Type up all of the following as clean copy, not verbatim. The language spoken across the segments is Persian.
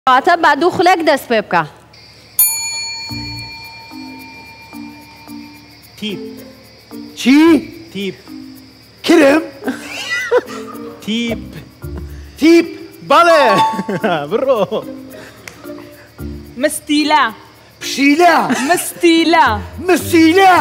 کاتە بە دوو خولێک دەست پێ بکە. تیپ. چی؟ تیپ. کرم؟ تیپ. تیپ؟ بەڵێ بڕۆ. مستیلە. پشیلە. مستیلە. مسیلە.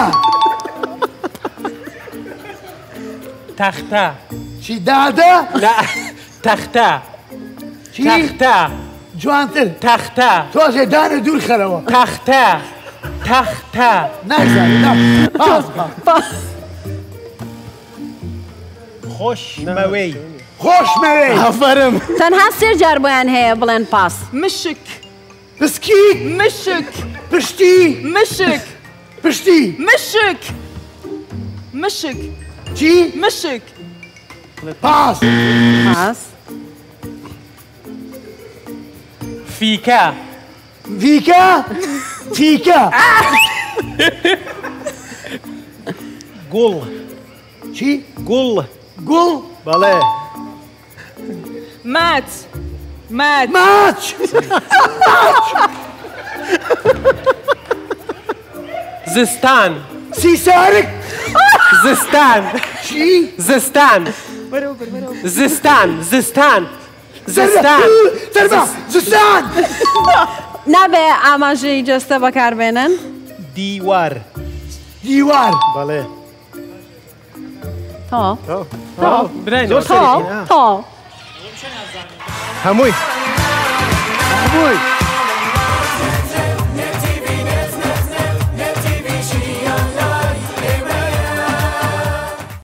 تەختە. چی دادە؟ لا تەختە. چی؟ تەختە. جوانتر. تەختە. تۆزێ دانە دوور خەرەوە. تەختە. تەختە. نازانی نا. خۆشمەوەی. خۆشمەوەی. ئافەرم. تەنها سێ جار بۆیان هەیە بڵێن پاس. مشک. پسکیت. مشک. پشتی. مشک. پشتی. مشک. مشک. چی؟ مشک. پاس. پاس. فیکە. فیکە. فیکە. گوڵ. چی؟ گوڵ. گوڵ. بەڵێ. مات. مات. ماچ. زستان. سیسارک. زستان. چی؟ زستان. زستان. زستان. زستان. سەربا. زستان. نابێ ئاماژەی جەستە بەکاربێنن. دیوار. دیوار. بەڵێ. تۆ. برایە. تۆ. هەمووی. هەمووی.